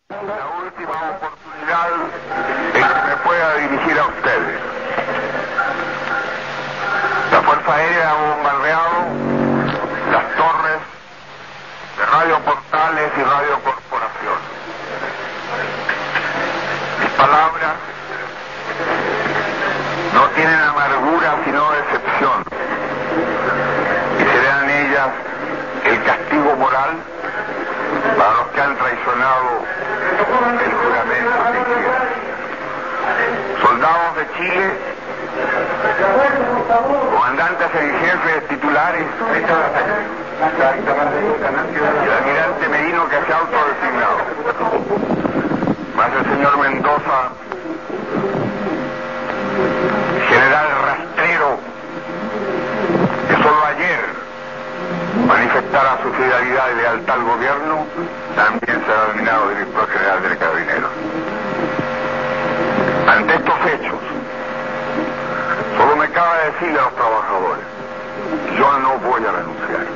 La última oportunidad en que me pueda dirigir a ustedes. La Fuerza Aérea ha bombardeado las torres de Radio Portales y Radio Corporación. Mis palabras no tienen amargura sino decepción, y serán ellas el castigo moral para los que han traicionado el juramento que hicieron. Soldados de Chile, comandantes en jefes titulares, y el almirante Merino que se ha autodesignado, más el señor Mendoza, general rastrero, que solo ayer manifestara su fidelidad y lealtad al gobierno, también será nominado director general del Carabineros. Ante estos hechos, solo me cabe decirle a los trabajadores: yo no voy a renunciar.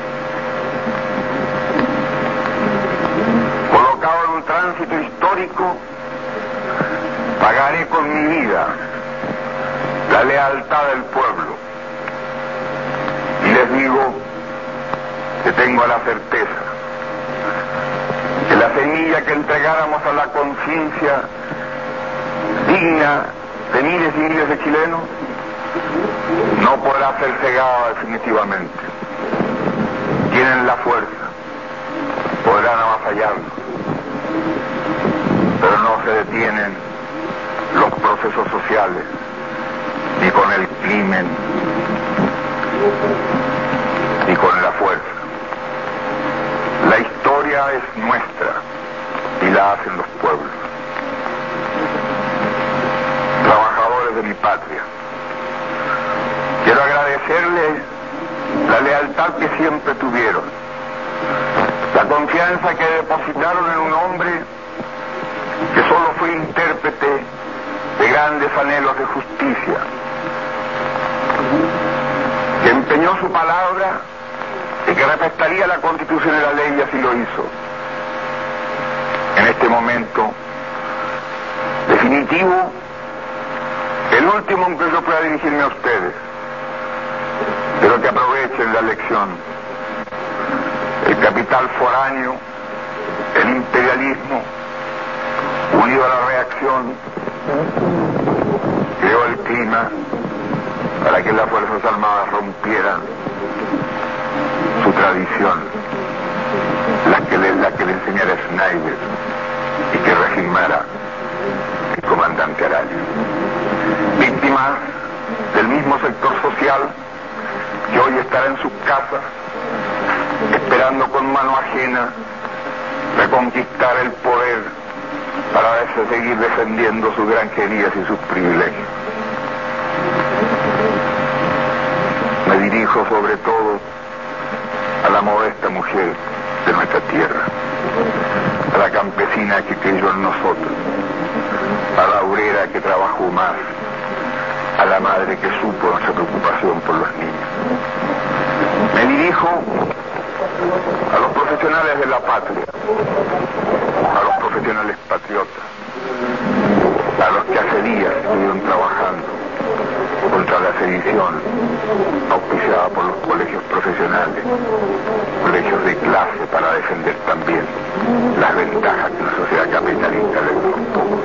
Colocado en un tránsito histórico, pagaré con mi vida la lealtad del pueblo. Y les digo que tengo la certeza que la semilla que entregáramos a la conciencia digna de miles y miles de chilenos no podrá ser cegada definitivamente. Tienen la fuerza, podrán avasallarnos, pero no se detienen los procesos sociales, ni con el crimen, ni con la fuerza. La historia es nuestra y la hacen los pueblos. Trabajadores de mi patria, quiero agradecerles la lealtad que siempre tuvieron, la confianza que depositaron en un hombre que solo fue intérprete de grandes anhelos de justicia, que empeñó su palabra y que respetaría la Constitución y la ley, y así lo hizo. En este momento definitivo, el último en que yo pueda dirigirme a ustedes, pero que aprovechen la lección. El capital foráneo, el imperialismo, unido a la reacción, creó el clima para que las Fuerzas Armadas rompieran su tradición, la que le enseñara Schneider y que reafirmara el comandante Araya. Víctimas del mismo sector social que hoy estará en sus casas esperando con mano ajena reconquistar el poder para seguir defendiendo sus granjerías y sus privilegios. Me dirijo sobre todo a la modesta mujer de nuestra tierra, a la campesina que creyó en nosotros, a la obrera que trabajó más, a la madre que supo nuestra preocupación por los niños. Me dirijo a los profesionales de la patria, a los profesionales patriotas, a los que hace días estuvieron trabajando contra la sedición auspiciada por los colegios profesionales, colegios de clase, para defender también las ventajas que una sociedad capitalista le da a los pocos.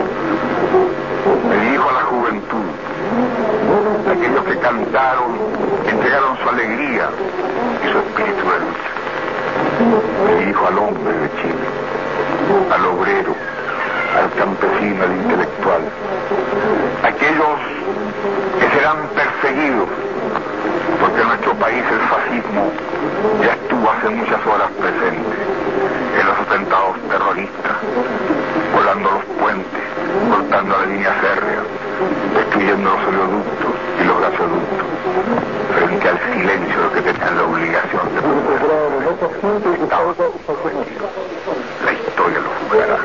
Me dirijo a la juventud, a aquellos que cantaron, entregaron su alegría y su espíritu de lucha. Me dirijo al hombre de Chile, al obrero, al campesino, al intelectual, aquellos que serán perseguidos, porque en nuestro país el fascismo ya estuvo hace muchas horas presente en los atentados terroristas, volando los puentes, cortando la línea férrea, destruyendo los oleoductos y los gasoductos, frente al silencio de los que tenían la obligación de proteger. La historia lo juzgará.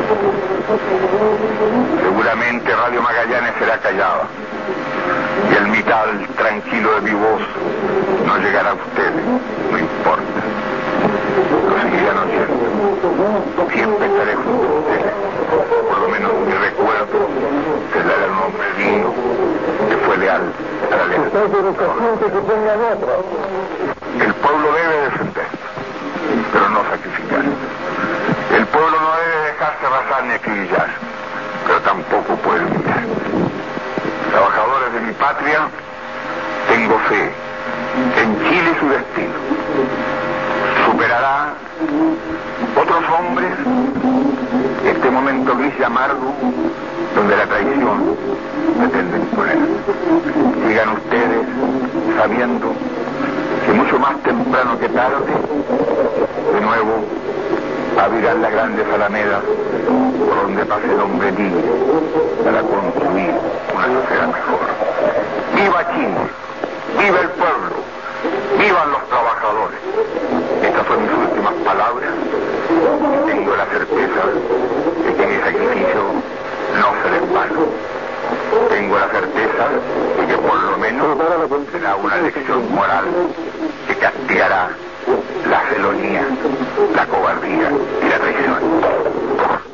Seguramente Radio Magallanes será callada y el metal tranquilo de mi voz no llegará a ustedes, no importa. Lo seguirán oyendo. Siempre estaré junto El pueblo debe defender, pero no sacrificar. El pueblo no debe dejarse arrasar ni acribillar, pero tampoco puede humillar. Trabajadores de mi patria, tengo fe en Chile y su destino. Superará otros hombres este momento gris y amargo donde la traición pretende imponer. Sigan ustedes sabiendo que mucho más temprano que tarde, de nuevo, abrirán las grandes alamedas por donde pase el hombre libre para construir una sociedad mejor. ¡Viva Chile! ¡Viva el pueblo! ¡Vivan los trabajadores! Estas son mis últimas palabras. Tengo la certeza de que mi sacrificio no será en vano. Tengo la certeza de que por lo menos será una lección moral que castigará la felonía, la cobardía y la traición.